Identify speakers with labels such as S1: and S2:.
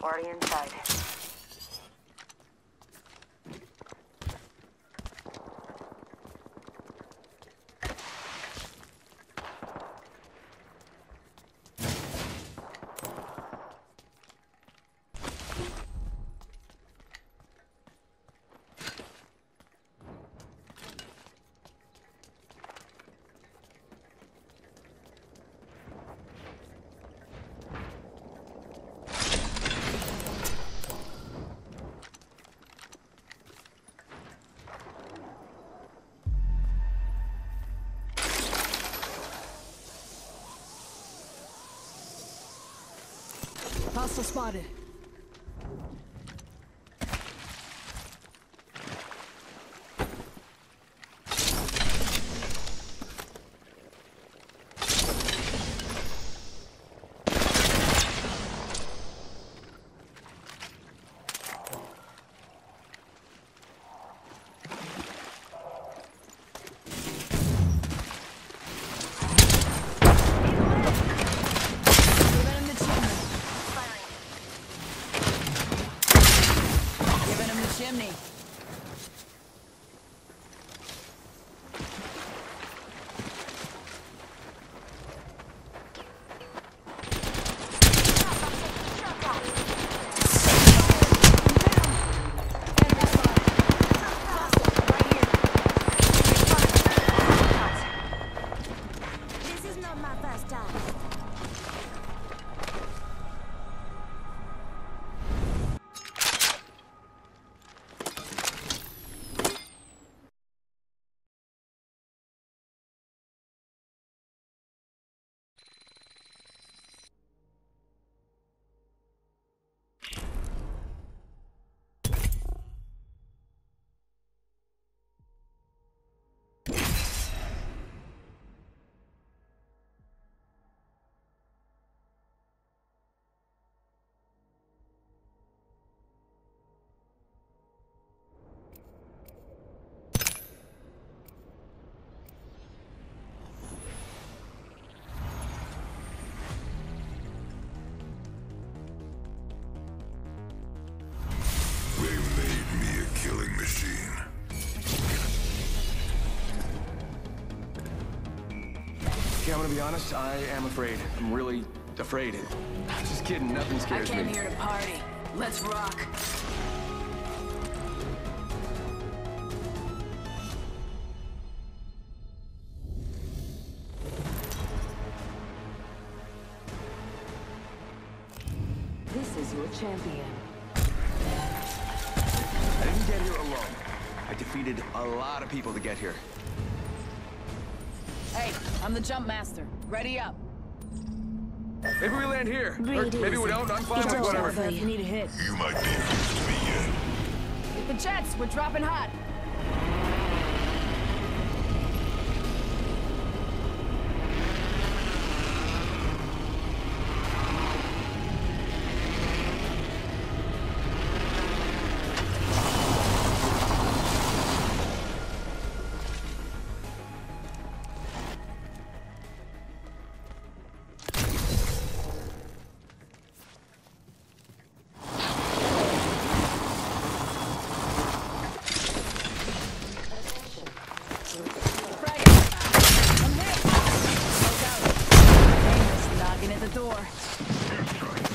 S1: Already inside.
S2: Hostile spotted.
S3: Chimney.
S1: This is not my first time.
S4: Okay, I'm gonna be honest, I am afraid. I'm really afraid. Just kidding, nothing
S3: I
S4: scares me.
S3: came here to party. Let's rock.
S2: This is your champion.
S4: I didn't get here alone. I defeated a lot of people to get here.
S3: Hey, I'm the jump master. Ready up.
S4: Maybe we land here. Or
S1: Breathe
S4: maybe we
S1: easy.
S4: don't. I'm fine
S1: It's
S4: with
S1: all
S4: whatever.
S1: over.
S2: You need a hit.
S5: You might be used to me yet.
S3: Hit the jets. We're dropping hot. Knocking at the door.